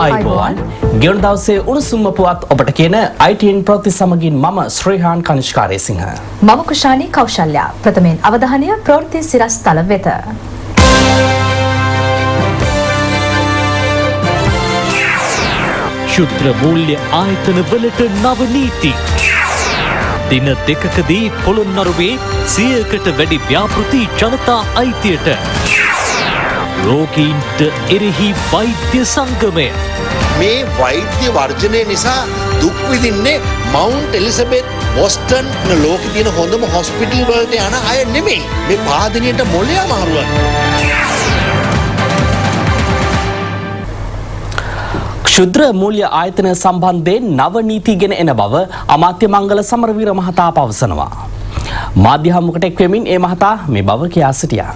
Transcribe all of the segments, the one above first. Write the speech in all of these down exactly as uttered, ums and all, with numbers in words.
ආයුබෝවන් ගෙවන දවසේ උණුසුම්ම පුවත් ඔබට කියන I T N ප්‍රවෘත්ති සමගින් මම ශ්‍රීහාන් කනිෂ්කාරේසිංහ මම කුෂානි කෞශල්‍යා ප්‍රථමයෙන් අවධානය ප්‍රවෘත්ති සිරස් තල වෙත ශුද්‍ර මූල්‍ය ආයතන වලට නව නීති දින දෙකකදී පොළොන්නරුවේ සියයකට වැඩි ව්‍යාපෘති ජනතා අයිතියට රෝගීන්ට එරෙහි වෛද්‍ය සංගමය මේ වෛද්‍ය වර්ජනය නිසා දුක් විඳින්නේ මවුන්ට් එලිසබෙත් බොස්ටන් ලෝකේ තියෙන හොඳම හොස්පිටල් වලට යන අය නෙමෙයි මේ පාදණියට මොළය අමාරුවක්. ක්ෂුද්‍ර මූල්‍ය ආයතන සම්බන්ධයෙන් නව නීති ගෙන එන බව අමාත්‍ය මංගල සමරවීර මහතා පවසනවා. මාධ්‍ය හමුවකට එක් වෙමින් ඒ මහතා මේ බව කියා සිටියා.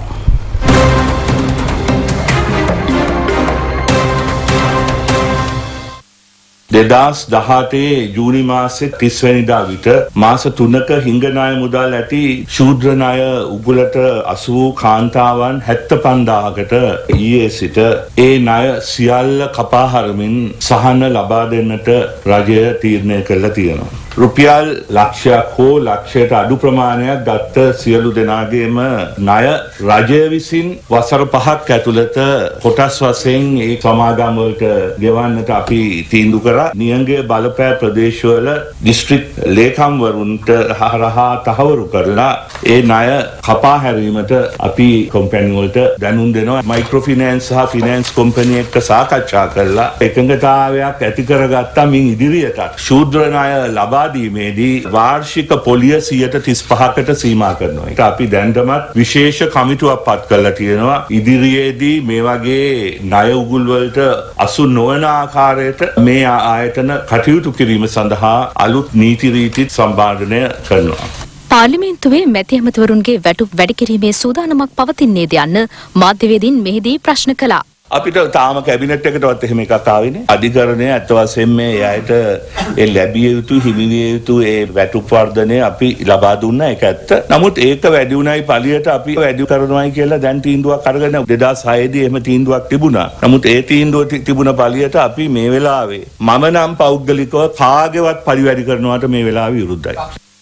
දෙදස් දහඅටේ ජූනි මාසේ තිස් වෙනිදා විට මාස තුනක හිඟ ණය මුදල් ඇති ශූද්‍ර ණය උගුලට අසු වූ කාන්තාවන් හැත්තෑ පන්දාහකට ඊයේ සිට ඒ ණය සියල්ල කපා හරමින් සහන ලබා දෙන්නට රජය තීරණය කළා තියෙනවා. රුපියල් ලක්ෂයක් හෝ ලක්ෂයට අඩු ප්‍රමාණයක් ගත්ත සියලු දෙනාගේම ණය රජය විසින් වසර පහක් ඇතුළත කොටස් වශයෙන් ඒ සමාගම් වලට ගෙවන්නට අපි තීන්දුව කරා. නියංගය බලපෑ ප්‍රදේශවල දිස්ත්‍රික් ලේකම්වරුන්ට හරහා තහවුරු කරලා ඒ ණය කපා හැරීමට අපි කම්පැනි වලට දැනුම් දෙනවා. මයික්‍රෝ ෆිනෑන්ස් සහ ෆිනෑන්ස් කම්පැනි එක්ක සාකච්ඡා කරලා එකඟතාවයක් ඇති කරගත්තා. මින් ඉදිරියට ශූද්‍ර ණය ලබා දීමේදී වාර්ෂික පොලිය සියයට තිස් පහකට සීමා කරනවා. ඒක අපි දැන්ටමත් විශේෂ කමිටුවක් පත් කරලා තියෙනවා. ඉදිරියේදී මේ වගේ ණය උගුල් වලට අසු නොවන ආකාරයට මේ ආයතන කටයුතු කිරීම සඳහා අලුත් නීති රීති සම්පාදනය කරනවා. පාර්ලිමේන්තුවේ මැති ඇමතිවරුන්ගේ වැටුප් වැඩි කිරීමේ සූදානමක් පවතින්නේද යන්න මාධ්‍යවේදීන් මෙහිදී ප්‍රශ්න කළා. අපිට තාම කැබිනට් එකටවත් එහෙම එකක් ආවේ නෑ. අධිකරණය අත් වශයෙන් මේ එයාට ඒ ලැබිය යුතු හිමිවිය යුතු ඒ වැටුප් වර්ධනය අපි ලබා දුන්නා. ඒක ඇත්ත. නමුත් ඒක වැඩි උනායි පළියට අපි වැඩි කරනවායි කියලා දැන් තීන්දුවක් අරගෙන දෙදහස් හය දී එහෙම තීන්දුවක් තිබුණා. නමුත් ඒ තීන්දුව තිබුණ පළියට අපි මේ වෙලාවේ මම නම් පෞද්ගලිකව කාගේවත් පරිවැඩි කරනවට මේ වෙලාවේ විරුද්ධයි.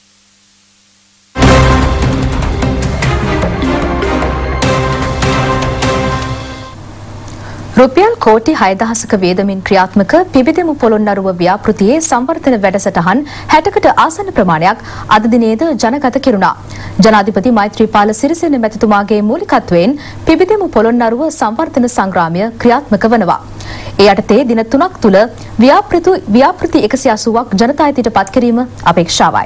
රුපියල් කෝටි හය දහසක වේදමින් ක්‍රියාත්මක පිබිදෙමු පොළොන්නරුව ව්‍යාපෘතියේ සංවර්ධන වැඩසටහන් හැටකට ආසන්න ප්‍රමාණයක් අද දිනේද ජනගත කෙරුණා. ජනාධිපති මෛත්‍රීපාල සිරිසේන මැතිතුමාගේ මූලිකත්වයෙන් පිබිදෙමු පොළොන්නරුව සංවර්ධන සංග්‍රාමය ක්‍රියාත්මක වනවා. ඒ යටතේ දින තුනක් තුල ව්‍යාපෘති ව්‍යාපෘති එකසිය අසූවක් ජනතා අයිතියට පත් කිරීම අපේක්ෂාවයි.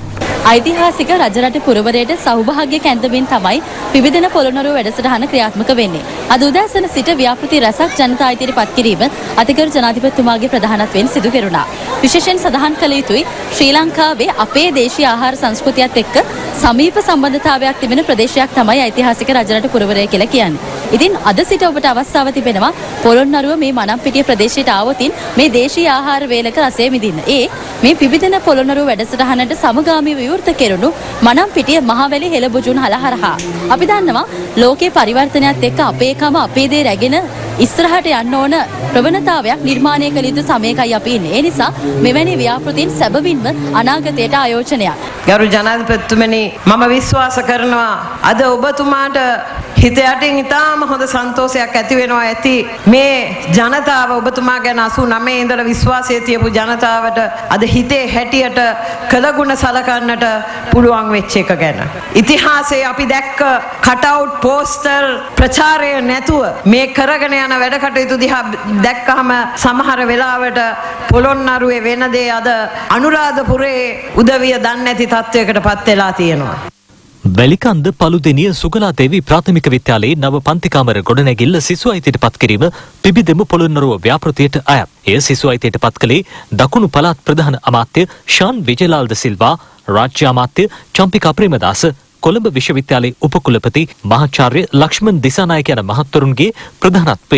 ඓතිහාසික රජරට පුරවරයට සෞභාග්‍ය කැඳවමින් තමයි පිබිදෙන පොළොන්නරුව වැඩසටහන ක්‍රියාත්මක වෙන්නේ. අද උදෑසන සිට ව්‍යාපෘති රැසක් ජනතා අයිතියට පත් කිරීම අතිගරු ජනාධිපතිතුමාගේ ප්‍රධානත්වයෙන් සිදු කෙරුණා. විශේෂයෙන් සඳහන් කළ යුතුයි ශ්‍රී ලංකාවේ අපේ දේශීය ආහාර සංස්කෘතියත් එක්ක සමීප සම්බන්ධතාවයක් තිබෙන ප්‍රදේශයක් තමයි ඓතිහාසික රජරට පුරවරය කියලා කියන්නේ. ඉතින් අද සිට ඔබට අවස්ථාව තිබෙනවා පොළොන්නරුව මේ මනම්පිටිය ප්‍රදේශයට ආවොතින් මේ දේශීය ආහාර වේලක රසය විඳින්න. ඒ මේ පිබිදෙන පොළොන්නරුව වැඩසටහනට සමගාමීව විවෘත කෙරුණු මනම්පිටිය මහවැලි හෙළබුජුන් හලහරහා අපි දන්නවා ලෝකේ පරිවර්තනයත් එක්ක අපේකම අපේ දේ රැගෙන ඉස්සරහට යන්න ඕන ප්‍රවණතාවයක් නිර්මාණය කළ යුතු සමයකයි අපි ඉන්නේ. ඒ නිසා මෙවැනි ව්‍යාපෘතීන් සැබවින්ම අනාගතයට ආයෝජනයක්. ගරු ජනාධිපතිතුමනි මම විශ්වාස කරනවා අද ඔබතුමාට හිත යටින් ඉතාම හොඳ සන්තෝෂයක් ඇති වෙනවා ඇති මේ ජනතාව ඔබතුමා ගැන අසූ නවය ඉඳලා විශ්වාසය තියපු ජනතාවට අද හිතේ හැටියට කළගුණ සලකන්නට පුළුවන් වෙච්ච එක ගැන. ඉතිහාසයේ අපි දැක්ක කටවුට් පෝස්ටර් ප්‍රචාරය නැතුව මේ කරගෙන යන වැඩ කටයුතු දිහා දැක්කහම සමහර වෙලාවට පොළොන්නරුවේ වෙන දේ අද අනුරාධපුරේ උදවිය දන්නේ නැති තත්වයකට පත් වෙලා තියෙනවා. වැලිකන්ද පළුදෙනිය සුගලා දේවී ප්‍රාථමික විද්‍යාලයේ නව පන්තිකාමර ගොඩනැගිල්ල සිසු අයිතියට පත් කිරීම පිබිදෙමු පොළොන්නරුව ව්‍යාපෘතියට අයත්. එය සිසු අයිතියට පත් කළේ දකුණු පළාත් ප්‍රධාන අමාත්‍ය ෂාන් විජේලාල් ද සිල්වා, රාජ්‍ය අමාත්‍ය චම්පිකා ප්‍රේමදාස, කොළඹ විශ්වවිද්‍යාලයේ උපකුලපති මහාචාර්ය ලක්ෂ්මන් දිසානායක යන මහත්වරුන්ගේ ප්‍රධානත්වයෙන්.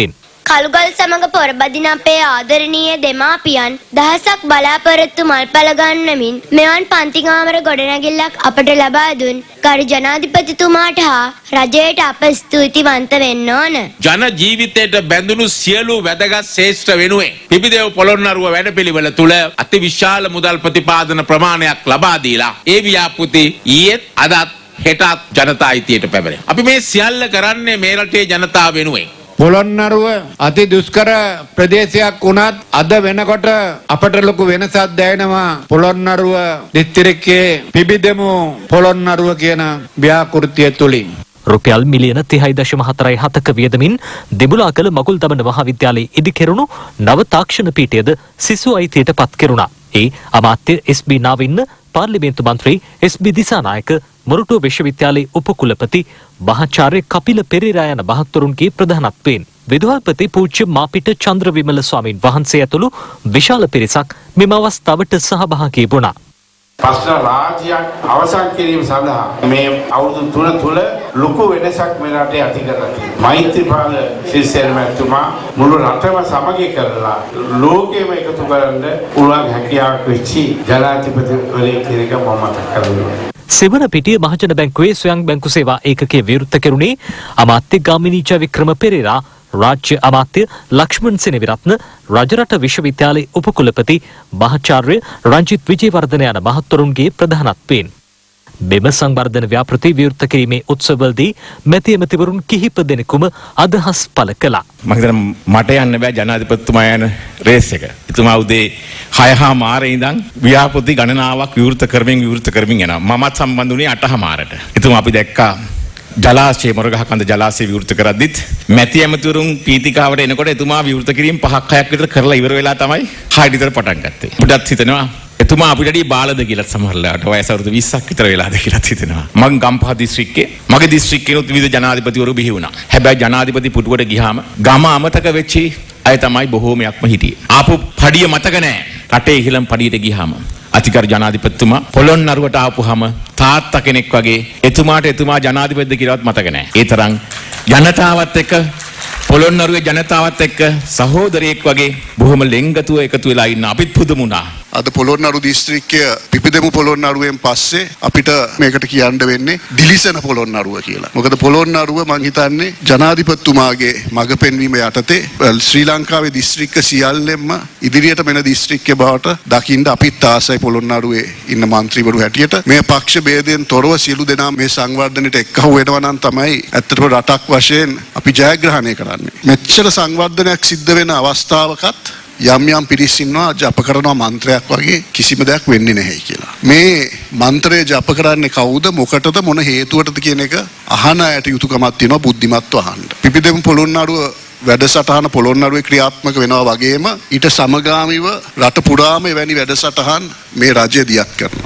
කළුගල් සමග පොරබදින අපේ ආදරණීය දෙමාපියන් දහසක් බලාපොරොත්තු මල්පල ගන්නමින් මෙවන් පන්තිකාමර ගොඩනැගිල්ලක් අපට ලබා දුන් ගරු ජනාධිපතිතුමාට හා රජයට අප ස්තුතිවන්ත වෙන්න ඕන. ජන ජීවිතයට බැඳුණු සියලු වැදගත් ශ්‍රේෂ්ඨ වෙනුවෙන් පිබිදෙව් පොළොන්නරුව වැඩපිළිවෙල තුල අති විශාල මුදල් ප්‍රතිපාදන ප්‍රමාණයක් ලබා දීලා ඒ ව්‍යාපෘති ඊයේත් අදත් හෙටත් ජනතා අයිතියට පැමිණේ. අපි මේ සියල්ල කරන්නේ මේ රටේ ජනතාව වෙනුවෙන්. පොළොන්නරුව අති දුෂ්කර ප්‍රදේශයක් වුණත් අද වෙනකොට අපට ලොකු වෙනසක් දැනෙනවා. පොළොන්නරුව දිස්ත්‍රික්කයේ පිබිදෙමු පොළොන්නරුව කියන ව්‍යාපෘතිය තුලින් රුපියල් මිලියන තිහයි දශම හතරයි හතක වියදමින් දෙබුලාකල මගුල් දමන මහාවිද්‍යාලයේ ඉදිකෙරුණු නව තාක්ෂණ පීඨයද සිසු අයිතියට පත් කෙරුණා. ඒ අමාත්‍ය එස් බී නාවින්න, පාර්ලිමේන්තු මන්ත්‍රී එස් බී දිසානායක, මොරටුව විශ්වවිද්‍යාලයේ උපකුලපති මහාචාර්ය කපිල පෙරේරා යන මහත්වරුන්ගේ ප්‍රධානත්වයෙන් විදුහල්පති පූජ්‍ය මාපිට චන්ද්‍රවිමල ස්වාමීන් වහන්සේ ඇතුළු විශාල පිරිසක් මෙම අවස්ථාවට සහභාගී වුණා. ප්‍රශ්න රාජ්‍යයක් අවසන් කිරීම සඳහා මේ අවුරුදු තුන තුල ලොකු වෙනසක් මේ රටේ ඇති කරලා තියෙනවා. මෛත්‍රීපාල සිරිසේන මැතිතුමා මුළු රටම සමගි කරලා ලෝකෙම එකතු කරන්න පුළුවන් හැකියාවක් වෙච්චි ජනාධිපතිවරයෙක් කියන එක මම මතක් කරගන්නවා. සෙවන පිටිය මහජන බැංකුවේ ස්වයං බැංකු සේවා ඒකකයේ විවෘත කෙරුණේ අමාත්‍ය ගාමිණී ජයවික්‍රම පෙරේරා, රාජ්‍ය අමාත්‍ය ලක්ෂ්මන් සෙනවිරත්න, රජරට විශ්වවිද්‍යාලයේ උපකුලපති මහාචාර්ය රංජිත් විජේවර්ධන යන මහත්වරුන්ගේ ප්‍රධානත්වයෙන් මෙම සංවර්ධන ව්‍යාපෘති විවෘත කිරීමේ උත්සවවලදී මැති ඇමතිවරුන් කිහිප දෙනෙකුම අදහස් පළ කළා. මම හිතනවා මට යන්න බෑ ජනාධිපතිතුමා යන රේස් එක. එතුමා උදේ හය හා මාරේ ඉඳන් ව්‍යාපෘති ගණනාවක් විවෘත කරමින් විවෘත කරමින් යනවා. මමත් සම්බන්ධ වුණේ අට හා මාරට. එතුමා අපි දැක්කා ජලාශය මොරගහකන්ද ජලාශය විවෘත කරද්දිත් මැති ඇමතිවරුන් පීතිකාවට එනකොට එතුමා විවෘත කිරීම පහක් හයක් විතර කරලා ඉවර වෙලා තමයි හය විතර පටන් ගත්තේ. අපිටත් හිතෙනවා එතුමා අපිට බාලද කියලා සමහරලාට වයස අවුරුදු විස්සක් විතර වෙලාද කියලා හිතෙනවා. මම ගම්පහ දිස්ත්‍රික්කේ මගේ දිස්ත්‍රික්කේනොත් විවිධ ජනාධිපතිවරු බිහි වුණා. හැබැයි ජනාධිපති පුටුවට ගියාම ගම අමතක වෙච්චි අය තමයි බොහෝමයක්ම හිටියේ. ආපු පඩිය මතක නැහැ. රටේ ඉහළම පඩියට ගියාම අතිගරු ජනාධිපතිතුමා පොළොන්නරුවට ආපුහම තාත්තා කෙනෙක් වගේ එතුමාට එතුමා ජනාධිපතිද කියලාවත් මතක නැහැ. ඒ තරම් ජනතාවත් එක්ක පොළොන්නරුවේ ජනතාවත් එක්ක සහෝදරයෙක් වගේ බොහොම ලෙන්ගතුව එකතු වෙලා ඉන්න අපිත් පුදුම වුණා. අද පොළොන්නරු දිස්ත්‍රික්කය පිපිදෙමු පොළොන්නරුවෙන් පස්සේ අපිට මේකට කියන්න වෙන්නේ දිලිසෙන පොළොන්නරුව කියලා. මොකද පොළොන්නරුව මං හිතන්නේ ජනාධිපතිතුමාගේ මඟ පෙන්වීම යටතේ ශ්‍රී ලංකාවේ දිස්ත්‍රික්ක සියල්ලෙන්ම ඉදිරියට මෙන දිස්ත්‍රික්කය බවට දකින්න අපිත් ආසයි පොළොන්නරුවේ ඉන්න മന്ത്രിවරු හැටියට. මේ පක්ෂ ભેදයෙන් තොරව සියලු දෙනා මේ සංවර්ධනයට එක්කහුව වෙනවා නම් තමයි ඇත්තටම රටක් වශයෙන් අපි ජයග්‍රහණය කරන්නේ. මෙච්චර සංවර්ධනයක් සිද්ධ වෙන අවස්ථාවකත් යම් යම් පිරිස් ඉන්නවා ජප කරනවා මන්ත්‍රයක් වගේ කිසිම දෙයක් වෙන්නේ නැහැ කියලා. මේ මන්ත්‍රය ජප කරන්නේ කවුද, මොකටද, මොන හේතුවටද කියන එක අහන අයට යුතුයකමක් තියෙනවා බුද්ධිමත්ව අහන්න. පිපිදෙමු පොළොන්නරුව වැඩසටහන පොළොන්නරුවේ ක්‍රියාත්මක වෙනවා වගේම ඊට සමගාමීව රට පුරාම එවැනි වැඩසටහන් මේ රජය දියත් කරනවා.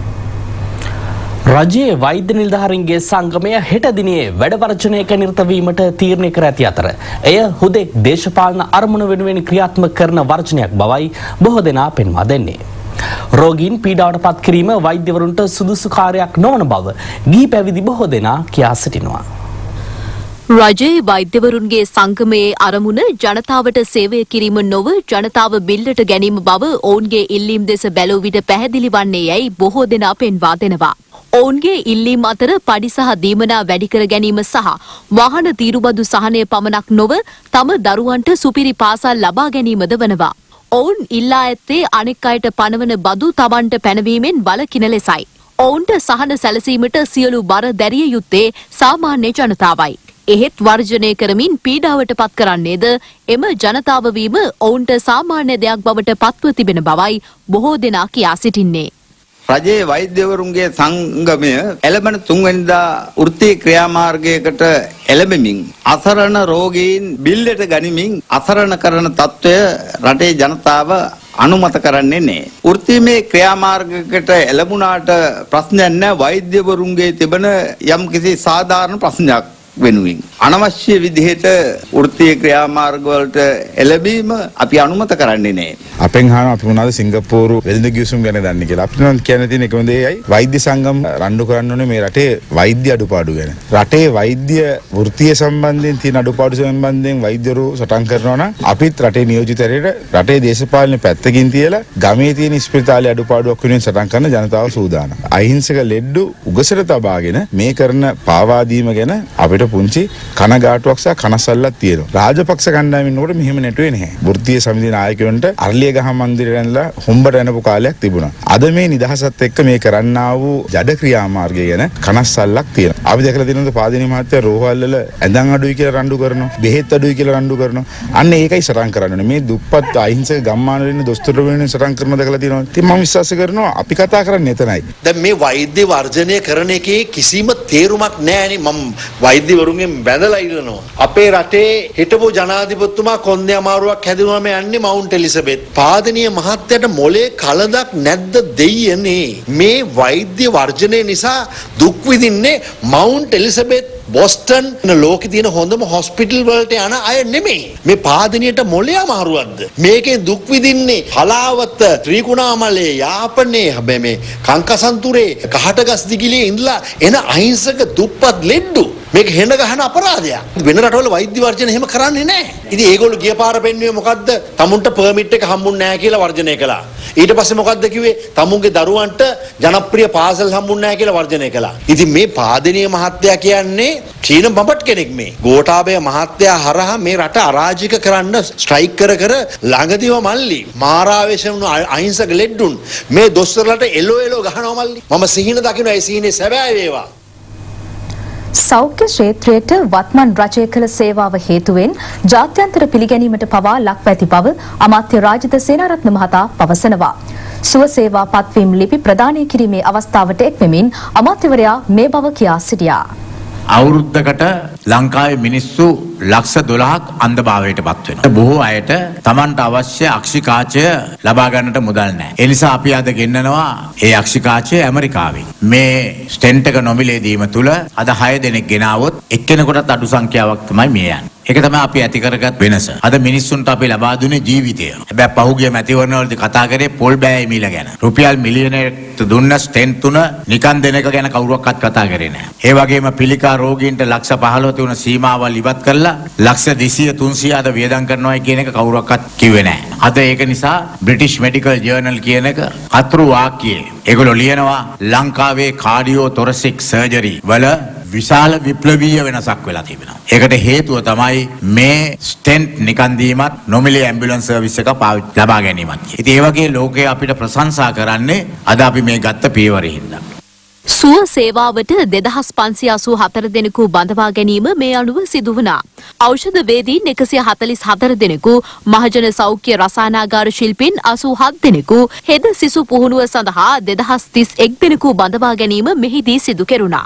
රජයේ වෛද්‍ය නිලධාරීන්ගේ සංගමය හෙට දිනේ වැඩ වර්ජනයක නිරත වීමට තීරණය කර ඇති අතර එය හුදෙක් දේශපාලන අරමුණු වෙනුවෙන් ක්‍රියාත්මක කරන වර්ජනයක් බවයි බොහෝ දෙනා පෙන්වා දෙන්නේ. රෝගීන් පීඩාවට පත් කිරීම වෛද්‍යවරුන්ට සුදුසු කාර්යයක් නොවන බව ගිහි පැවිදි බොහෝ දෙනා කියා සිටිනවා. රජයේ වෛද්‍යවරුන්ගේ සංගමයේ අරමුණ ජනතාවට සේවය කිරීම නොව ජනතාව බිල්ලට ගැනීම බව ඔවුන්ගේ ඉල්ලීම් දෙස බැලූ විට පැහැදිලි වන්නේ යැයි බොහෝ දෙනා පෙන්වා දෙනවා. ඔවුන්ගේ ඉල්ලීම් අතර පඩි සහ දීමනා වැඩි කර ගැනීම සහ වාහන තීරුබදු සහනය පමණක් නොව තම දරුවන්ට සුපිරි පාසල් ලබා ගැනීමද වනවා. ඔවුන් ඉල්ලා ඇත්තේ අනෙක් අයට පනවන බදු තමන්ට පැනවීමෙන් වළකින ලෙසයි. ඔවුන්ට සහන සැලසීමට සියලු බර දැරිය යුත්තේ සාමාන්‍ය ජනතාවයි. එහෙත් වර්ජනය කරමින් පීඩාවට පත් කරන්නේද එම ජනතාව වීම ඔවුන්ට සාමාන්‍ය දෙයක් බවට පත්ව තිබෙන බවයි බොහෝ දෙනා කියා සිටින්නේ. රජයේ වෛද්‍යවරුන්ගේ සංගමය එළඹෙන තුන්වෙනිදා වෘත්තීය ක්‍රියාමාර්ගයකට එළඹෙමින් අසරණ රෝගීන් බිල්ලට ගනිමින් අසරණ කරන තත්ත්වය රටේ ජනතාව අනුමත කරන්නේ නැහැ. වෘත්තීය ක්‍රියාමාර්ගයකට එළඹුණාට ප්‍රශ්නයක් නැහැ. වෛද්‍යවරුන්ගේ තිබෙන යම් කිසි සාධාරණ ප්‍රශ්නයක් වෙනුවෙන් අනවශ්‍ය විදිහට වෘත්තීය ක්‍රියාමාර්ග වලට එළඹීම අපි අනුමත කරන්නේ නැහැ. අපෙන් අහනවා අපි මොනවද සිංගප්පූරු වෙළඳ ගිවිසුම් ගැන දන්නේ කියලා. අපිට නම් කියන්න තියෙන එකම දෙයයි වෛද්‍ය සංගම් රණ්ඩු කරන්න ඕනේ මේ රටේ වෛද්‍ය අඩුපාඩු ගැන. රටේ වෛද්‍ය වෘත්තීය සම්බන්ධයෙන් තියෙන අඩුපාඩු සම්බන්ධයෙන් වෛද්‍යවරු සටන් කරනවා නම් අපිත් රටේ නියෝජිතවරුන්ට රටේ දේශපාලන පැත්තකින් තියලා ගමේ තියෙන ස්පිරිතාලේ අඩුපාඩුවක් වෙනුවෙන් සටන් කරන ජනතාව සූදානම්. අහිංසක ලෙඩ්ඩු උගසට තබාගෙන මේ කරන පාවා දීම ගැන අපිට පුංචි කනගාටුවක් සහ කනසල්ලක් තියෙනවා. රාජපක්ෂ කණ්ඩායම ඉන්නකොට මෙහෙම නැටුවේ නැහැ. වෘත්තීය සමිති නායකයන්ට අරලියගහ මන්දිරයට ඇනලා හොම්බට එනපු කාලයක් තිබුණා. අද මේ නිදහසත් එක්ක මේ කරන්නා වූ ජඩ ක්‍රියාමාර්ගය ගැන කනස්සල්ලක් තියෙනවා. අපි දැකලා තියෙනවද පාදිනී මහත්තයා රෝහල් වල ඇඳන් අඩුයි කියලා රණ්ඩු කරනවා. බෙහෙත් අඩුයි කියලා රණ්ඩු කරනවා. අන්න ඒකයි සටන් කරන්නේ. මේ දුප්පත් අහිංසක ගම්මාන වල ඉන්න දොස්තරවරු වෙනුවෙන් සටන් කරනවා දැකලා තියෙනවද? ඉතින් මම විශ්වාස කරනවා අපි කතා කරන්නේ එතනයි. දැන් මේ වෛද්‍ය වර්ජනය කරන එකේ කිසිම තේරුමක් නැහැ නේ. මම වෛද්‍යවරුන්ගෙන් බැඳලා ඉල්ලනවා. අපේ රටේ හිටපු ජනාධිපතිතුමා කොන්දේ අමාරුවක් හැදුනම යන්නේ මවුන්ට් එලිසබෙත්. පාදනීය මහත්තයට මොලේ කලදක් නැද්ද දෙයියනේ. මේ වෛද්‍ය වර්ජනය නිසා දුක් විඳින්නේ මවුන්ට් එලිසබෙත් බොස්ටන් ලෝකේ තියෙන හොඳම හොස්පිටල් වලට යන අය නෙමෙයි. මේ පාදනියට මොලේ අමාරුවක්ද? මේකෙන් දුක් විඳින්නේ හලාවත, ත්‍රිකුණාමලේ, යාපනයේ හැබැයි මේ කංකසන්තුරේ, කහටගස් දිගිලේ ඉඳලා එන අහිංසක දුප්පත් ලෙඩ්ඩු. මේක හෙන ගහන අපරාධයක්. වෙන රටවල වෛද්‍ය වර්ජන එහෙම කරන්නේ නැහැ. ඉතින් ඒගොල්ලෝ ගිය පාර පෙන්නුවේ මොකද්ද? තමුන්ට පර්මිට් එක හම්බුන්නේ නැහැ කියලා වර්ජනය කළා. ඊට පස්සේ මොකද්ද කිව්වේ? තමුන්ගේ දරුවන්ට ජනප්‍රිය පාසල් හම්බුන්නේ නැහැ කියලා වර්ජනය කළා. ඉතින් මේ පාදනීය මහත්තයා කියන්නේ චීන බඹට් කෙනෙක් මේ. ගෝඨාභය මහත්තයා හරහා මේ රට අරාජික කරන්න ස්ට්‍රයික් කර කර ළඟදිව මල්ලි මාරාවේශ වුණු අහිංසක ලෙඩ්ඩුන් මේ දොස්තරලට එලෝ එලෝ ගහනවා මල්ලි. මම සිහින දකින්න ඒ සිහිනේ සැබෑ වේවා. සෞඛ්‍ය ක්ෂේත්‍රයට වත්මන් රජය කළ සේවාව හේතුවෙන් ජාත්‍යන්තර පිළිගැනීමට පවා ලක්ව ඇති බව අමාත්‍ය රාජිත සේනාරත්න මහතා පවසනවා. සුව සේවා පත්වීම් ලිපි ප්‍රදානය කිරීමේ අවස්ථාවට එක් වෙමින් අමාත්‍යවරයා මේ බව කියා සිටියා. අවුරුද්දකට ලංකාවේ මිනිස්සු ලක්ෂ දොළහක් අන්ධභාවයට පත් වෙනවා. බොහෝ අයට Tamanට අවශ්‍ය අක්ෂිකාචය ලබා ගන්නට මුදල් නැහැ. ඒ නිසා අපි අද ගෙන්නනවා ඒ අක්ෂිකාචය ඇමරිකාවෙන්. මේ ස්ටෙන්ට් එක නොමිලේ දීම තුල අද හය දෙනෙක් ගෙනාවොත් එක්කෙනෙකුටත් අඩු සංඛ්‍යාවක් තමයි මේ යන්නේ. ඒක තමයි අපි ඇති කරගත් වෙනස. අද මිනිස්සුන්ට අපි ලබා දුන්නේ ජීවිතය. හැබැයි පහුගිය මැතිවරණවලදී කතා කරේ පොල් බෑයි මිල ගැන. රුපියල් මිලියනයක් දුන්න ස්ටෙන්ට් තුන නිකන් දෙන එක ගැන කවුරක්වත් කතා කරේ නැහැ. ඒ වගේම පිළිකා රෝගීන්ට ලක්ෂ පහළොව තුන සීමාවල් ඉවත් කරලා ලක්ෂ දෙසිය තුන්සිය අද වියදම් කරනවා කියන එක කවුරක්වත් කිව්වේ නැහැ. අද ඒක නිසා බ්‍රිටිෂ් මෙඩිකල් ජර්නල් කියන එක අතුරු වාක්‍යයේ ඒගොල්ලෝ ලියනවා ලංකාවේ කාඩියෝ තොරසික් සර්ජරි වල විශාල විප්ලවීය වෙනසක් වෙලා තිබෙනවා. ඒකට හේතුව තමයි මේ ස්ටෙන්ට් නිකන් දීමත් නොමිලේ ඇම්බියුලන්ස් සර්විස් එක පාවිච්චි ලබා ගැනීමත්. ඉතින් ඒ වගේ ලෝකයේ අපිට ප්‍රශංසා කරන්නේ අද අපි මේ ගත්ත පියවරේ හින්දා. සුව සේවාවට දෙදහස් පන්සිය අසූ හතර දෙනෙකු බඳවා ගැනීම මේ අනුව සිදු වුණා. ඖෂධ වේදීන් එකසිය හතළිස් හතර දෙනෙකු, මහජන සෞඛ්‍ය රසායනාගාර ශිල්පීන් අසූ හත් දෙනෙකු, හෙද සිසු පුහුණුව සඳහා දෙදහස් තිස් එක් දෙනෙකු බඳවා ගැනීම මෙහිදී සිදු කෙරුණා.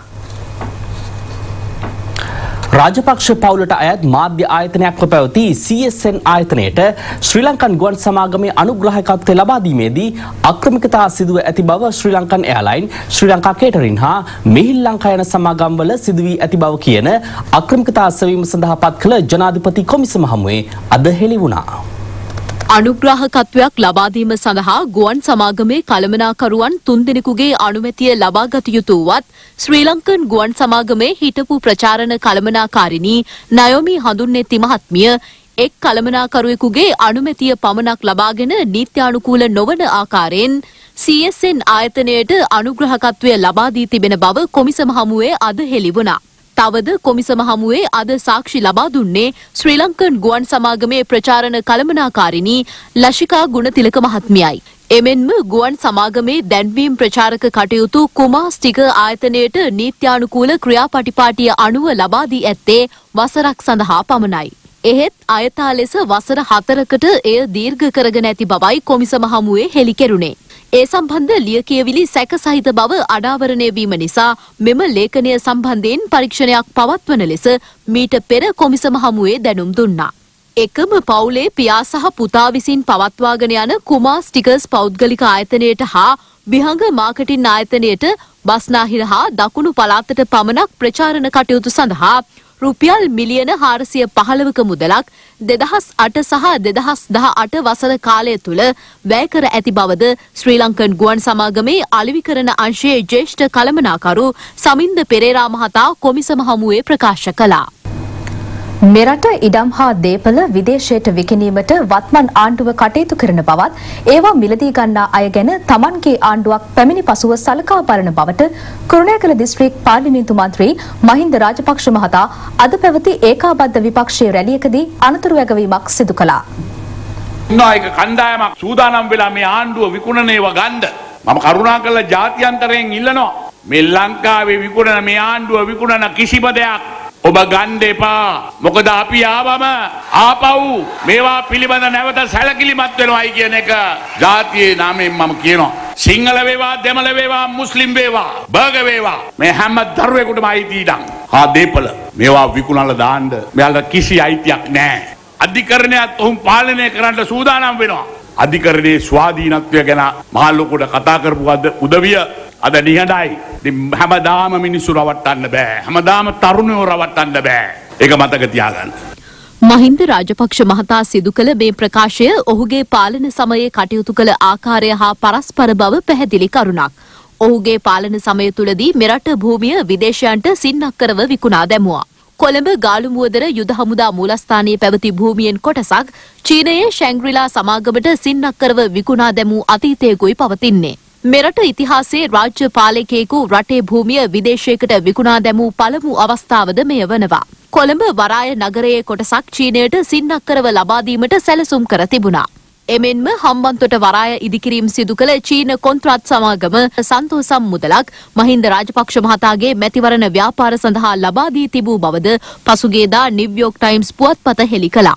රාජපක්ෂ පවුලට අයත් මාධ්‍ය ආයතනයක්ව පැවති සී එස් එන් ආයතනයට ශ්‍රී ලංකන් ගුවන් සමාගමේ අනුග්‍රහකත්වය ලබා දීමේදී අක්‍රමිකතා සිදුව ඇති බව ශ්‍රී ලංකන් එයාලයින්, ශ්‍රී ලංකා කේටරින් හා මෙහිල් ලංකා යන සමාගම්වල සිදු වී ඇති බව කියන අක්‍රමිකතා සෙවීම සඳහා පත් කළ ජනාධිපති කොමිසම හමුවේ අද හෙළි වුණා. අනුග්‍රහකත්වයක් ලබා දීම සඳහා ගුවන් සමාගමේ කළමනාකරුවන් තුන්දෙනෙකුගේ අනුමැතිය ලබාගත යුතු වුවත් ශ්‍රී ලංකන් ගුවන් සමාගමේ හිටපු ප්‍රචාරණ කළමනාකාරිණී නයොමි හඳුන්නෙති මහත්මිය එක් කළමනාකරුවෙකුගේ අනුමැතිය පමණක් ලබාගෙන නීත්‍යානුකූල නොවන ආකාරයෙන් සී එස් එන් ආයතනයට අනුග්‍රහකත්වය ලබා දී තිබෙන බව කොමිසම හමුවේ අද හෙළි වුණා. තවද කොමිසම හමුවේ අද සාක්ෂි ලබා දුන්නේ ශ්‍රී ලංකන් ගුවන් සමාගමේ ප්‍රචාරණ කළමනාකාරිණී ලශිකා ගුණතිලක මහත්මියයි. එමෙන්ම ගුවන් සමාගමේ දැන්වීම් ප්‍රචාරක කටයුතු කුමා ස්ටික ආයතනයට නීත්‍යානුකූල ක්‍රියාපටිපාටිය අනුව ලබා දී ඇත්තේ වසරක් සඳහා පමණයි. එහෙත් අයථා ලෙස වසර හතරකට එය දීර්ඝ කරගෙන ඇති බවයි කොමිසම හමුවේ හෙළි කෙරුණේ. ඒ සම්බන්ධ ලියකියවිලි සැක සහිත බව අනාවරණය වීම නිසා මෙම ලේඛනය සම්බන්ධයෙන් පරීක්ෂණයක් පවත්වන ලෙස මීට පෙර කොමිසම හමුවේ දැනුම් දුන්නා. එකම පවුලේ පියා සහ පුතා විසින් පවත්වාගෙන යන කුමා ස්ටිකර්ස් පෞද්ගලික ආයතනයට හා විහංග මාකටින් ආයතනයට බස්නාහිර හා දකුණු පළාතට පමණක් ප්‍රචාරණ කටයුතු සඳහා රුපියල් මිලියන හාරසිය පහළවක මුදලක් දෙදහස් අට සහ දෙදහස් දහ අට වසර කාලය තුළ වැය කර ඇති බවද ශ්‍රී ලංකන් ගුවන් සමාගමේ අලෙවිකරණ අංශයේ ජ්‍යෙෂ්ඨ කළමනාකරු සමින්ද පෙරේරා මහතා කොමිසම හමුවේ ප්‍රකාශ කළා. මෙරට ඉඩම් හා දේපල විදේශයට විකිණීමට වත්මන් ආණ්ඩුව කටයුතු කරන බවත් ඒවා මිලදී ගන්නා අය ගැන තමන්ගේ ආණ්ඩුවක් පැමිණි පසුව සලකා බලන බවට කුරුණෑගල දිස්ත්‍රික් පාර්ලිමේන්තු මන්ත්‍රී මහින්ද රාජපක්ෂ මහතා අද පැවති ඒකාබද්ධ විපක්ෂයේ රැළියකදී අනතුරු වැගවීමක් සිදු කළා. නායක කණ්ඩායමක් සූදානම් වෙලා මේ ආණ්ඩුව විකුණනේව ගන්න මම කරුණාකරලා ජාත්‍යන්තරයෙන් ඉල්ලනවා මේ ලංකාවේ විකුණන මේ ආණ්ඩුව විකුණන කිසිම දෙයක් ඔබ ගන්න එපා. මොකද අපි ආවම ආපහු මේවා පිළිබඳ නැවත සැලකිලිමත් වෙනවයි කියන එක ජාතියේ නාමයෙන් මම කියනවා. සිංහල වේවා දෙමළ වේවා මුස්ලිම් වේවා බර්ග වේවා මේ හැම දරුවෙකුටම අයිති ඉඩම් හා දේපල මේවා විකුණලා දාන්න මෙයාලට කිසි අයිතියක් නැහැ. අධිකරණයත් ඔවුන් පාලනය කරන්න සූදානම් වෙනවා. අධිකරණයේ ස්වාධීනත්වය ගැන මහ ලොකුට කතා කරපු උදවිය අද නිහඬයි. ඉතින් හැමදාම මිනිස්සු රවට්ටන්න බෑ. හැමදාම තරුණයෝ රවට්ටන්න බෑ. ඒක මතක තියාගන්න. මහින්ද රාජපක්ෂ මහතා සිදු කළ මේ ප්‍රකාශය ඔහුගේ පාලන සමයේ කටයුතු කළ ආකාරය හා පරස්පර බව පැහැදිලි කරුණක්. ඔහුගේ පාලන සමය තුලදී මෙරට භූමිය විදේශයන්ට සින්නක්කරව විකුණා දැමුවා. කොළඹ ගාලුමුවදර යුද හමුදා මූලස්ථානයේ පැවති භූමියෙන් කොටසක් චීනයේ ශැංග්‍රීලා සමාගමට සින්නක්කරව විකුණා දැමූ අතීතයකුයි පවතින්නේ. මෙරට ඉතිහාසයේ රාජ්‍ය පාලකයෙකු රටේ භූමිය විදේශයකට විකුණා දැමූ පළමු අවස්ථාවද මෙය වනවා. කොළඹ වරාය නගරයේ කොටසක් චීනයට සින්නක්කරව ලබා දීමට සැලසුම් කර තිබුණා. එමෙන්ම හම්බන්තොට වරාය ඉදිකිරීම සිදු කළ චීන කොන්ත්‍රාත් සමාගම සන්තෝසම් මුදලක් මහින්ද රාජපක්ෂ මහතාගේ මැතිවරණ ව්‍යාපාර සඳහා ලබා දී තිබූ බවද පසුගියදා නිව්යෝක් ටයිම්ස් පුවත්පත හෙළි කළා.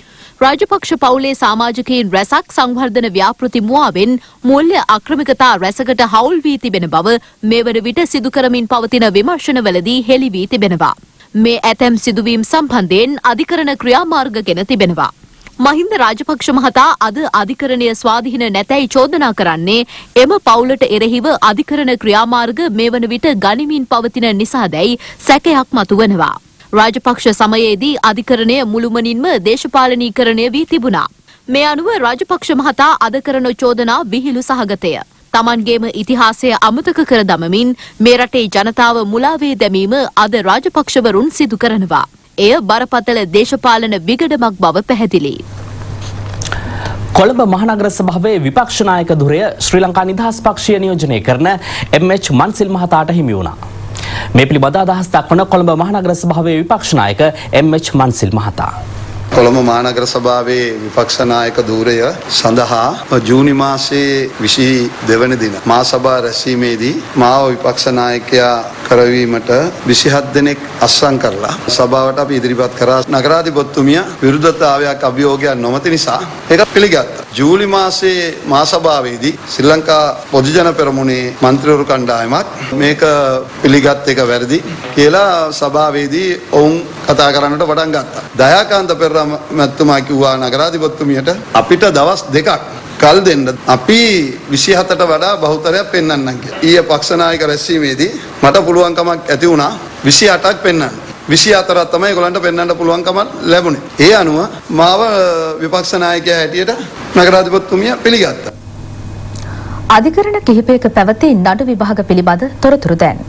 රාජපක්ෂ පවුලේ සමාජිකයින් රැසක් සංවර්ධන ව්‍යාපෘති මුවාවෙන් මූල්‍ය අක්‍රමිකතා රැසකට හවුල් වී තිබෙන බව මේ වන විට සිදු කරමින් පවතින විමර්ශනවලදී හෙළි වී තිබෙනවා. මේ ඇතැම් සිදුවීම් සම්බන්ධයෙන් අධිකරණ ක්‍රියාමාර්ග ගෙන තිබෙනවා. මහින්ද රාජපක්ෂ මහතා අද අධිකරණය ස්වාධීන නැතැයි චෝදනා කරන්නේ එම පවුලට එරෙහිව අධිකරණ ක්‍රියාමාර්ග මේ වන විට ගනිමින් පවතින නිසාදැයි සැකයක් මතුවනවා. රාජපක්ෂ සමයේදී අධිකරණය මුළුමනින්ම දේශපාලනීකරණය වී තිබුණා. මේ අනුව රාජපක්ෂ මහතා අද කරන චෝදනා විහිළු සහගතය. තමන්ගේම ඉතිහාසය අමතක කර දමමින් මේ රටේ ජනතාව මුලාවේ දැමීම අද රාජපක්ෂවරුන් සිදු කරනවා. එය බරපතල දේශපාලන විගඩමක් බව පැහැදිලි. කොළඹ මහනගර සභාවේ විපක්ෂ නායක ධුරය ශ්‍රී ලංකා නිදහස් පක්ෂය නියෝජනය කරන එම් එච් මන්සිල් මහතාට හිමි වුණා. මේ පිළිබඳ අදහස් දක්වන කොළඹ මහනගර සභාවේ විපක්ෂ නායක එම් එච් මන්සිල් මහතා. කොළඹ මහනගර සභාවේ විපක්ෂ නායක ධූරය සඳහා ජූනි මාසයේ විසි දෙවන දින මා සභා රැස්වීමේදී මාව විපක්ෂ නායකයා කරවීමට විසිහත් දෙනෙක් අත්සන් කරලා සභාවට අපි ඉදිරිපත් කරා. නගරාධිපතිතුමිය විරුද්ධතාවයක් අභියෝගයක් නොමැති නිසා ඒක පිළිගත්තා. ජූලි මාසයේ මා සභාවේදී ශ්‍රී ලංකා පොදු ජන පෙරමුණේ මන්ත්‍රීවරු කණ්ඩායමක් මේක පිළිගත් එක වැරදි කියලා සභාවේදී ඔවුන් කතා කරන්නට පටන් ගත්තා. දයාකාන්ත පෙරේරා මැතිතුමා කිව්වා නගරාධිපතිතුමියට අපිට දවස් දෙකක් කල් දෙන්න අපි විසිහතට වඩා බහුතරයක් පෙන්වන්නම් කියලා. ඊයේ පක්ෂ නායක රැස්වීමේදී මට පුළුවන්කමක් ඇති වුණා විසිඅටක් පෙන්වන්න. විසිහතරක් තමයි ඒගොල්ලන්ට පෙන්වන්න පුළුවන්කම ලැබුණේ. ඒ අනුව මාව විපක්ෂ නායකයා හැටියට නගරාධිපතිතුමිය පිළිගත්තා. අධිකරණ කිහිපයක පැවති නඩු විභාග පිළිබඳ තොරතුරු දැන්.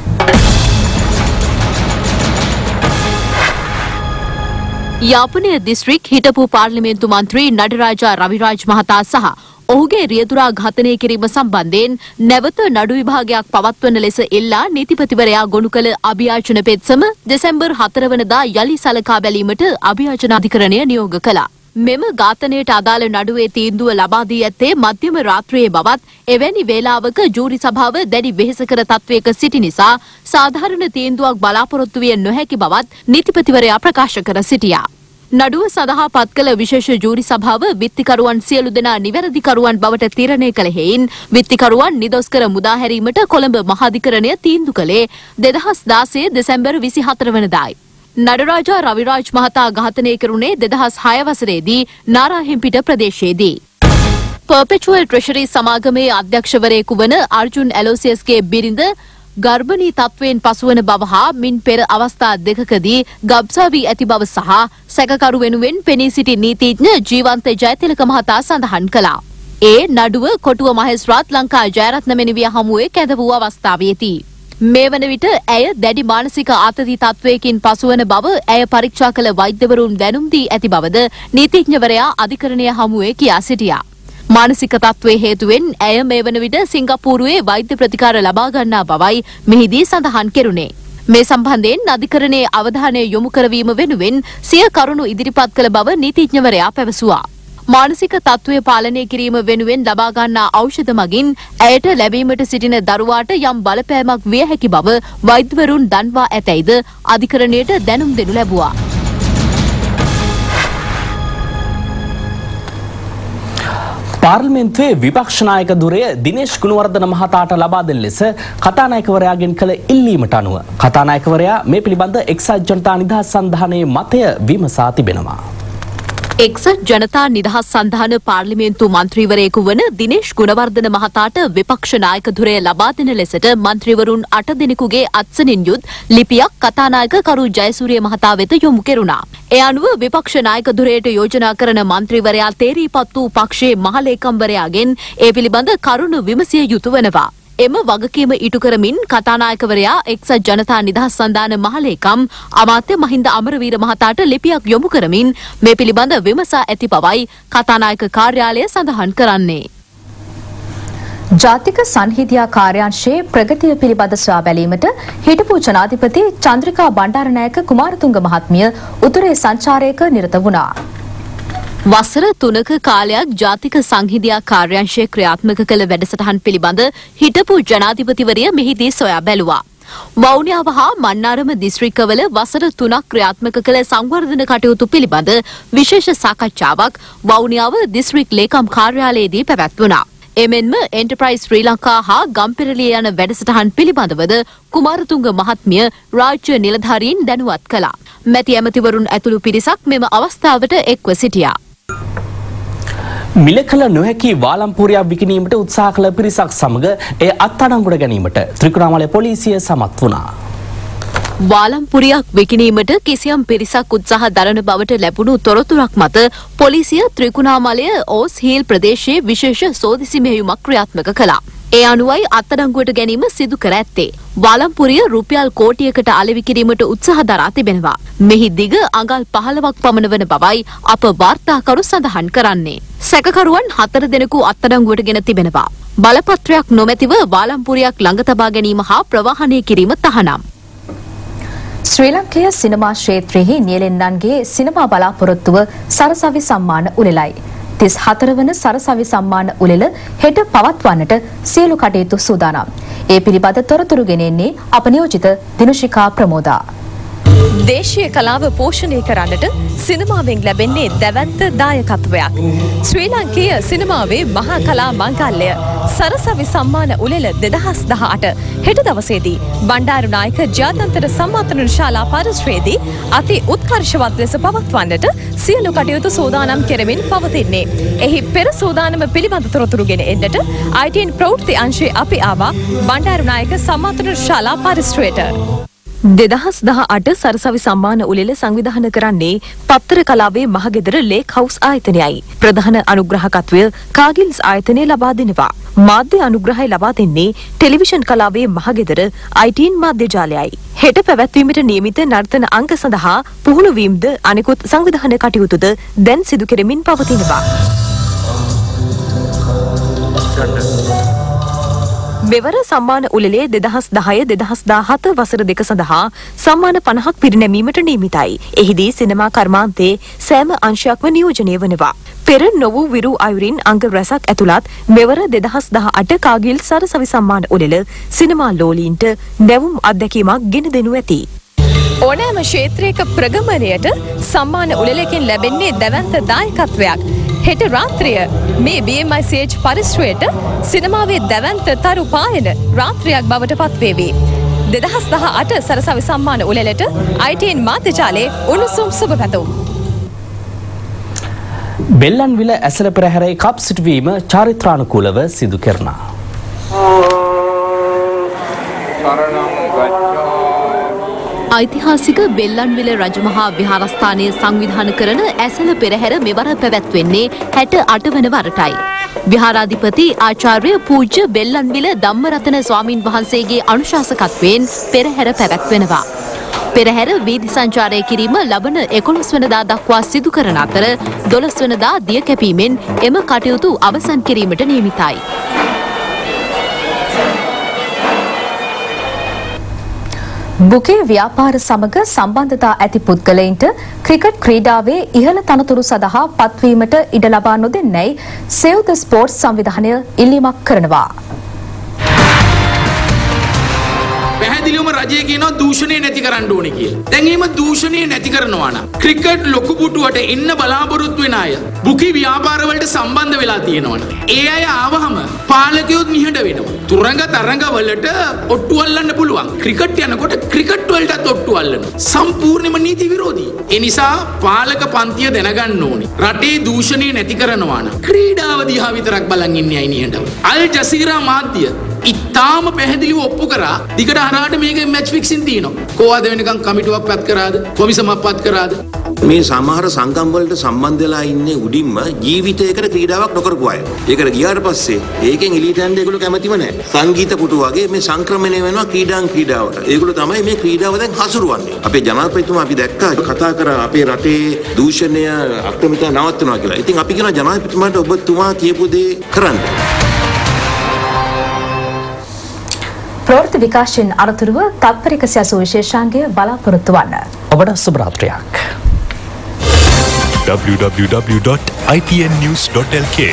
යාපනය දිස්ත්‍රික් හිටපු පාර්ලිමේන්තු මන්ත්‍රී නඩරාජා රවිරාජ් මහතා සහ ඔහුගේ රියදුරා ඝාතනය කිරීම සම්බන්ධයෙන් නැවත නඩු විභාගයක් පවත්වන ලෙස ඉල්ලා නීතිපතිවරයා ගොනු කළ අභියාචන පෙත්සම දෙසැම්බර් හතර වනදා යලි සලකා බැලීමට අභියාචන අධිකරණය නියෝග කළා. මෙම ඝාතනයට අදාළ නඩුවේ තීන්දුව ලබා දී ඇත්තේ මධ්‍යම රාත්‍රියේ බවත් එවැනි වේලාවක ජූරි සභාව දැඩි වෙහෙසකර තත්වයක සිටි නිසා සාධාරණ තීන්දුවක් බලාපොරොත්තු විය නොහැකි බවත් නීතිපතිවරයා ප්‍රකාශ කර සිටියා. නඩුව සඳහා පත් කළ විශේෂ ජූරි සභාව විත්තිකරුවන් සියලු දෙනා නිවැරදිකරුවන් බවට තීරණය කළ හේයින් විත්තිකරුවන් නිදොස් කර මුදා හැරීමට කොළඹ මහාධිකරණය තීන්දුව කළේ දෙදහස් දාසය දෙසැම්බර් විසිහතර වනදායි. නඩරාජා රවිරාජ් මහතා ඝාතනය කරුණේ දෙදහස් හය වසරේදී නාරාහෙම්පිට ප්‍රදේශයේදී. පර්පෙචුවල් ට්‍රෙෂරි සමාගමේ අධ්‍යක්ෂවරයෙකු වන අර්ජුන් ඇලෝසියස්ගේ බිරිඳ ගර්භණී තත්වයෙන් පසුවන බව හා මින් පෙර අවස්ථා දෙකකදී ගබ්සා වී ඇති බව සහ සැකකරු වෙනුවෙන් පෙනී සිටි නීතිඥ ජීවන්ත ජයතිලක මහතා සඳහන් කළා. ඒ නඩුව කොටුව මහේස්ත්‍රාත් ලංකා ජයරත්න මෙනවිය හමුවේ කැඳ වූ අවස්ථාවේදී මේ වන විට ඇය දැඩි මානසික ආතති තත්වයකින් පසුවන බව ඇය පරීක්ෂා කළ වෛද්‍යවරුන් දැනුම් දී ඇති බවද නීතිඥවරයා අධිකරණය හමුවේ කියා සිටියා. මානසික තත්වයේ හේතුවෙන් ඇය මේ වන විට සිංගප්පූරුවේ වෛද්‍ය ප්‍රතිකාර ලබා ගන්නා බවයි මෙහිදී සඳහන් කෙරුණේ. මේ සම්බන්ධයෙන් අධිකරණයේ අවධානය යොමු කරවීම වෙනුවෙන් සිය කරුණු ඉදිරිපත් කළ බව නීතිඥවරයා පැවසුවා. මානසික තත්ත්වය පාලනය කිරීම වෙනුවෙන් ලබා ගන්නා ඖෂධ මගින් ඇයට ලැබීමට සිටින දරුවාට යම් බලපෑමක් විය හැකි බව වෛද්‍යවරුන් දන්වා ඇතැයිද අධිකරණයට දැනුම් දෙනු ලැබුවා. පාර්ලිමේන්තුවේ විපක්ෂ නායක ධුරය දිනේෂ් ගුණවර්ධන මහතාට ලබා දෙන ලෙස කතානායකවරයාගෙන් කළ ඉල්ලීමට අනුව කතානායකවරයා මේ පිළිබඳ එක්සත් ජනතා නිදහස් සන්ධානයේ මතය විමසා තිබෙනවා. එක්සත් ජනතා නිදහස් සන්ධාන පාර්ලිමේන්තු මන්ත්‍රීවරයෙකු වන දිනේෂ් ගුණවර්ධන මහතාට විපක්ෂ නායක ධුරය ලබා දෙන ලෙසට මන්ත්‍රීවරුන් අට දෙනෙකුගේ අත්සනින් යුත් ලිපියක් කතානායක කරු ජයසූරිය මහතා වෙත යොමු කෙරුණා. ඒ අනුව විපක්ෂ නායක ධුරයට යෝජනා කරන මන්ත්‍රීවරයා තේරීපත් වූ පක්ෂයේ මහලේකම්වරයාගෙන් ඒ පිළිබඳ කරුණු විමසිය යුතු වනවා. එම වගකීම ඉටු කරමින් කතානායකවරයා එක්සත් ජනතා නිදහස් සන්ධාන මහලේකම් අමාත්‍ය මහින්ද අමරවීර මහතාට ලිපියක් යොමු කරමින් මේ පිළිබඳ විමසා ඇති බවයි කතානායක කාර්යාලය සඳහන් කරන්නේ. ජාතික සංහිඳියා කාර්යාංශයේ ප්‍රගතිය පිළිබඳ සොයා බැලීමට හිටපු ජනාධිපති චන්ද්‍රිකා බණ්ඩාරනායක කුමාරතුංග මහත්මිය උතුරේ සංචාරයක නිරත වුණා. වසර තුනක කාලයක් ජාතික සංහිඳියා කාර්යාංශය ක්‍රියාත්මක කළ වැඩසටහන් පිළිබඳ හිටපු ජනාධිපතිවරිය මෙහිදී සොයා බැලුවා. වවුනියාව හා මන්නාරම දිස්ත්‍රික්කවල වසර තුනක් ක්‍රියාත්මක කළ සංවර්ධන කටයුතු පිළිබඳ විශේෂ සාකච්ඡාවක් වවුනියාව දිස්ත්‍රික් ලේකම් කාර්යාලයේදී පැවැත්වුණා. එමෙන්ම එන්ටර්ප්‍රයිස් ශ්‍රී ලංකා හා ගම්පෙරළිය යන වැඩසටහන් පිළිබඳවද කුමාරතුංග මහත්මිය රාජ්‍ය නිලධාරීන් දැනුවත් කළා. මැති ඇමතිවරුන් ඇතුළු පිරිසක් මෙම අවස්ථාවට එක්ව සිටියා. මිල කළ නොහැකි වාලම්පුරයක් විකිණීමට උත්සාහ කළ පිරිසක් සමග එය අත්අඩංගුවට ගැනීමට ත්‍රිකුණාමලය පොලිසිය සමත් වුණා. වාලම්පුරයක් විකිණීමට කිසියම් පිරිසක් උත්සාහ දරන බවට ලැබුණු තොරතුරක් මත පොලිසිය ත්‍රිකුණාමලය ඕස් හීල් ප්‍රදේශයේ විශේෂ සෝදිසි මෙහෙයුමක් ක්‍රියාත්මක කළා. ඒ අනුවයි අත්අඩංගුවට ගැනීම සිදු කර ඇත්තේ. වාලම්පුරිය රුපියල් කෝටියකට අලෙවි කිරීමට උත්සාහ දරා තිබෙනවා. මෙහි දිග අඟල් පහළොවක් පමණ වන බවයි අප වාර්තාකරු සඳහන් කරන්නේ. සැකකරුවන් හතර දෙනෙකු අත්අඩංගුවට ගෙන තිබෙනවා. බලපත්‍රයක් නොමැතිව වාලම්පුරියක් ළඟ තබා ගැනීම හා ප්‍රවාහනය කිරීම තහනම්. ශ්‍රී ලංකීය සිනමා ක්ෂේත්‍රයේ නියැලෙන්නන්ගේ සිනමා බලාපොරොත්තුව සරසවි සම්මාන උළෙලයි. තිස් හතර වන සරසවි සම්මාන උළෙල හෙට පවත්වන්නට සියලු කටයුතු සූදානම්. ඒ පිළිබඳ තොරතුරු ගෙනෙන්නේ අප නියෝජිත දිනුෂිකා ප්‍රමෝදා. දේශීය කලාව පෝෂණය කරන්නට සිනමාවෙන් ලැබෙන්නේ දැවැන්ත දායකත්වයක්. ශ්‍රී ලංකීය සිනමාවේ මහා කලා මංගල්‍ය සරසවි සම්මාන උළෙල දෙදහස් දහඅට හෙට දවසේදී බණ්ඩාරු නායක ජාත්‍යන්තර සම්මාතන ශාලා පරිශ්‍රයේදී අති උත්කර්ෂවත් ලෙස පවත්වන්නට සියලු කටයුතු සූදානම් කෙරමින් පවතින්නේ. එහි පෙර සූදානම පිළිබඳ තොරතුරු ගෙන එන්නට ආයි ටී එන් ප්‍රවෘත්ති අංශයේ අපි ආවා බණ්ඩාරු නායක සම්මාතන ශාලා පරිශ්‍රයට. දෙදහස් දහඅට සරසවි සම්මාන උළෙල සංවිධානය කරන්නේ පත්තර කලාවේ මහගෙදර ලේක් හවුස් ආයතනයයි. ප්‍රධාන අනුග්‍රහකත්වය කාගිල්ස් ආයතනය ලබා දෙනවා. මාධ්‍ය අනුග්‍රහය ලබා දෙන්නේ ටෙලිවිෂන් කලාවේ මහගෙදර ආයි ටී එන් මාධ්‍ය ජාලයයි. හෙට පැවැත්වීමට නියමිත නර්තන අංග සඳහා පුහුණුවීම්ද අනෙකුත් සංවිධානය කටයුතුද දැන් සිදු කෙරෙමින් පවතිනවා. මෙවර සම්මාන උළෙලේ දෙදහස් දහය දෙදහස් දාහත වසර දෙක සඳහා සම්මාන පනහක් පිරිනැමීමට නියමිතයි. එහිදී සිනමා කර්මාන්තයේ සෑම අංශයක්ම නියෝජනය වනවා. පෙර නොවූ විරු අයුරින් අංග රැසක් ඇතුළත් මෙවර දෙදහස් දහඅට කාගිල් සරසවි සම්මාන උළෙල සිනමා ලෝලීන්ට නැවුම් අත්දැකීමක් ගෙන දෙනු ඇති. ඕනෑම ක්ෂේත්‍රයක ප්‍රගමනයට සම්මාන උළෙලකින් ලැබෙන්නේ දැවැන්ත දායකත්වයක්. හෙට රාත්‍රිය මේ බී එම් ආයි සී එච් පරිශ්‍රයට සිනමාවේ දැවැන්ත තරු පායන රාත්‍රියක් බවට පත්වේවි. දෙදහස් දහඅට සරසවි සම්මාන උළෙලට ආයි ටී එන් මාධ්‍ය ජාලයේ උණුසුම් සුබ පැතුම්. බෙල්ලන්විල ඇසළ පෙරහැරේ කප් සිටුවීම චාරිත්‍රානුකූලව සිදු කෙරුණා. ඓතිහාසික බෙල්ලන්විල රජමහා විහාරස්ථානයේ සංවිධානය කරන ඇසළ පෙරහැර මෙවර පැවැත්වෙන්නේ හැට අට වන වරටයි. විහාරාධිපති ආචාර්ය පූජ්‍ය බෙල්ලන්විල ධම්මරතන ස්වාමින් වහන්සේගේ අනුශාසකත්වයෙන් පෙරහැර පැවැත්වෙනවා. පෙරහැර වීදි සංචාරය කිරීම ලබන එකොළොස් වනදා දක්වා සිදු කරන අතර දොළොස් වනදා දිය කැපීමෙන් එම කටයුතු අවසන් කිරීමට නියමිතයි. බුකේ ව්‍යාපාර සමග සම්බන්ධතා ඇති පුද්ගලයින්ට ක්‍රිකට් ක්‍රීඩාවේ ඉහළ තනතුරු සඳහා පත්වීමට ඉඩ ලබා නොදෙන්නයි සේව් ද ස්පෝර්ට්ස් සංවිධානය ඉල්ලීමක් කරනවා. පැහැදිලිවම රජය කියනවා දූෂණය නැති කරන්න ඕනේ කියලා. දැන් එහෙම දූෂණය නැති කරනවා නම් ක්‍රිකට් ලොකු පුටුවට එන්න බලාපොරොත්තු වෙන අය බුකි ව්‍යාපාර වලට සම්බන්ධ වෙලා තියෙනවනේ. ඒ අය ආවහම පාලකයොත් නිහඬ වෙනවා. තුරංග තරංග වලට ඔට්ටු අල්ලන්න පුළුවන්. ක්‍රිකට් යනකොට ක්‍රිකට් වලටත් ඔට්ටු අල්ලනවා. සම්පූර්ණයෙන්ම නීති විරෝධී. ඒ නිසා පාලක පන්තිය දැනගන්න ඕනේ. රටේ දූෂණය නැති කරනවා නම් ක්‍රීඩාව දිහා විතරක් බලන් ඉන්නේ අය නිහඬව. අල් ජසීරා මාධ්‍ය ඉතාම පැහැදිලිව ඔප්පු කරා දිගට හරහාට මේක මැච් ෆික්සින් තියෙනවා. කොහොමද වෙනකන් කමිටුවක් පත් කරාද? කොමිසමක් පත් කරාද? මේ සමහර සංගම් වලට සම්බන්ධ වෙලා ඉන්නේ උඩින්ම ජීවිතයකට ක්‍රීඩාවක් නොකරපු අය. ඒකට ගියාට පස්සේ ඒකෙන් එලීට යන්න ඒගොල්ලෝ කැමතිම නැහැ. සංගීත පුටු වගේ මේ සංක්‍රමණය වෙනවා ක්‍රීඩාන් ක්‍රීඩාවට. ඒගොල්ලෝ තමයි මේ ක්‍රීඩාව දැන් හසුරුවන්නේ. අපේ ජනාධිපතිතුමා අපි දැක්කා කතා කරා අපේ රටේ දූෂණය අක්‍රමිතා නවත්වනවා කියලා. ඉතින් අපි කියනවා ජනාධිපතිතුමාට ඔබතුමා කියපු දේ කරන්න. ප්‍රවෘත්ති විකාශයෙන් අනතුරුව තත්පරයක සැසු විශේෂාංගය බලාපොරොත්තු වන්න. ඔබට සුබ රාත්‍රියක්. w w w dot i p n news dot l k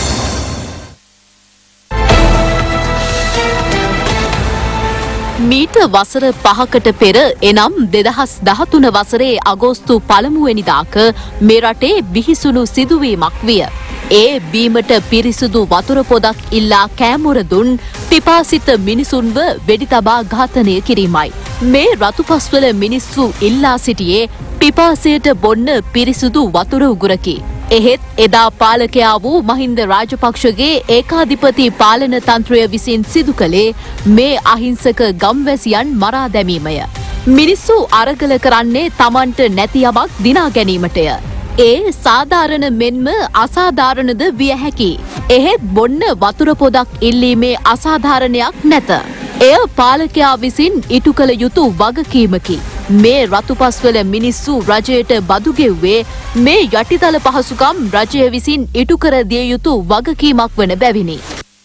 මීට වසර පහකට පෙර එනම් දෙදහස් දහතුන වසරේ අගෝස්තු පළමුවෙනිදාක මේ රටේ බිහිසුණු සිදුවීමක් විය. ඒ බීමට පිරිසුදු වතුර පොදක් ඉල්ලා කෑමොර දුන් පිපාසිත මිනිසුන්ව වෙඩි තබා ඝාතනය කිරීමයි. මේ රතුපස්වල මිනිස්සු ඉල්ලා සිටියේ පිපාසයට බොන්න පිරිසුදු වතුර උගුරකි. එහෙත් එදා පාලකයා වූ මහින්ද රාජපක්ෂගේ ඒකාධිපති පාලන තන්ත්‍රය විසින් සිදු කළේ මේ අහිංසක ගම්වැසියන් මරා දැමීමය. මිනිස්සු අරගල කරන්නේ තමන්ට නැති යමක් දිනා ගැනීමටය. ඒ සාධාරණ මෙන්ම අසාධාරණද විය හැකි. එහෙත් බොන්න වතුර පොදක් ඉල්ලීමේ අසාධාරණයක් නැත. එය පාලකයා විසින් ඉටු කළ යුතු වගකීමකි. මේ රතුපස්වල මිනිස්සු රජයට බදු ගෙව්වේ මේ යටිතල පහසුකම් රජය විසින් ඉටු කර දිය යුතු වගකීමක් වන බැවිනි.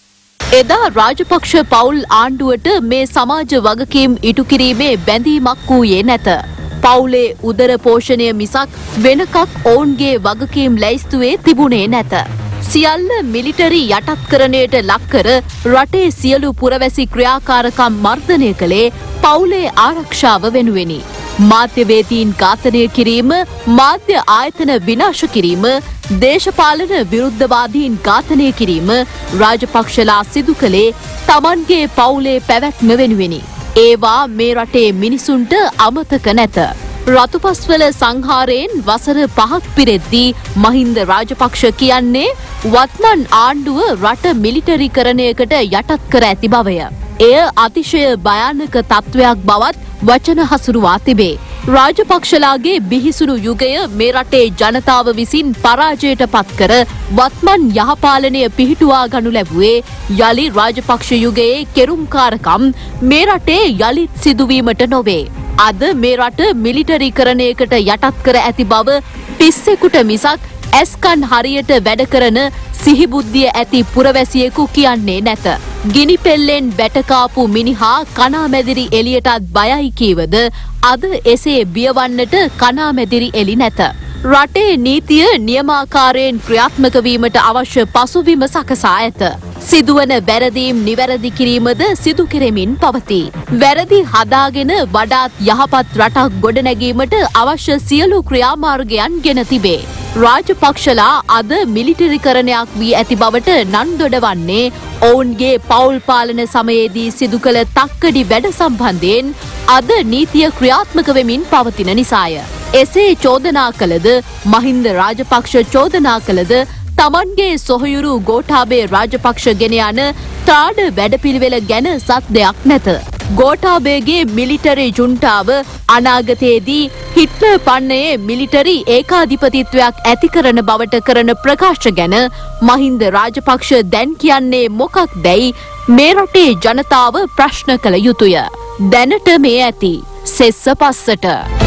එදා රාජපක්ෂ පවුල් ආණ්ඩුවට මේ සමාජ වගකීම් ඉටු කිරීමේ බැඳීමක් වූයේ නැත. පවුලේ උදර පෝෂණය මිසක් වෙනකක් ඔවුන්ගේ වගකීම් ලැයිස්තුවේ තිබුණේ නැත. සියල්ල මිලිටරි යටත්කරණයට ලක්කර රටේ සියලු පුරවැසි ක්‍රියාකාරකම් මර්ධනය කළේ පවුලේ ආරක්ෂාව වෙනුවෙනි. මාධ්‍යවේදීන් ඝාතනය කිරීම, මාධ්‍ය ආයතන විනාශ කිරීම, දේශපාලන විරුද්ධවාදීන් ඝාතනය කිරීම රාජපක්ෂලා සිදු කළේ තමන්ගේ පවුලේ පැවැත්ම වෙනුවෙනි. ඒවා මේ රටේ මිනිසුන්ට අමතක නැත. රතුපස්වල සංහාරයෙන් වසර පහක් පිරෙද්දී මහින්ද රාජපක්ෂ කියන්නේ වත්මන් ආණ්ඩුව රට මිලිටරිකරණයකට යටත් කර ඇති බවය. එය අතිශය භයානක තත්ත්වයක් බවත් වචන හසුරුවා තිබේ. රාජපක්ෂලාගේ බිහිසුණු යුගය මේ රටේ ජනතාව විසින් පරාජයට පත්කර වත්මන් යහපාලනය පිහිටුවා ගනු ලැබුවේ යළි රාජපක්ෂ යුගයේ කෙරුම්කාරකම් මේ රටේ යළිත් සිදුවීමට නොවේ. අද මේ රට මිලිටරිකරණයකට යටත් කර ඇති බව පිස්සෙකුට මිසක් ඇස්කන් හරියට වැඩ කරන සිහිබුද්ධිය ඇති පුරවැසියෙකු කියන්නේ නැත. ගිනි පෙල්ලෙන් බැටකාපු මිනිහා කනාමැදිරි එලියටත් බයයි කීවද අද එසේ බියවන්නට කනාමැදිරි එලි නැත. රටේ නීතිය නියමාකාරයෙන් ක්‍රියාත්මක වීමට අවශ්‍ය පසුබිම සකසා ඇත. සිදුවන වැරදීම් නිවැරදි කිරීමද සිදු කෙරෙමින් පවතී. වැරදි හදාගෙන වඩාත් යහපත් රටක් ගොඩනැගීමට අවශ්‍ය සියලු ක්‍රියාමාර්ගයන් ගෙන තිබේ. රාජපක්ෂලා අද මිලිටරිකරණයක් වී ඇති බවට නන් දොඩවන්නේ ඔවුන්ගේ පවුල් පාලන සමයේදී සිදු කළ තක්කඩි වැඩ සම්බන්ධයෙන් අද නීතිය ක්‍රියාත්මක වෙමින් පවතින නිසාය. එසේ චෝදනා කළද මහින්ද රාජපක්ෂ චෝදනා කළද තමන්ගේ සොහයුරු ගෝඨාභය රාජපක්ෂ ගෙන යන ත්‍රාඩ වැඩපිළිවෙල ගැන සත් දෙයක් නැත. ගෝඨාභයගේ මිලිටරි ජුන්ටාව අනාගතයේදී හිට්ලර් පන්නයේ මිලිටරි ඒකාධිපතිත්වයක් ඇති කරන බවට කරන ප්‍රකාශ ගැන මහින්ද රාජපක්ෂ දැන් කියන්නේ මොකක්දැයි මේ රටේ ජනතාව ප්‍රශ්න කළ යුතුය. දැනට මේ ඇති සෙස්ස පස්සට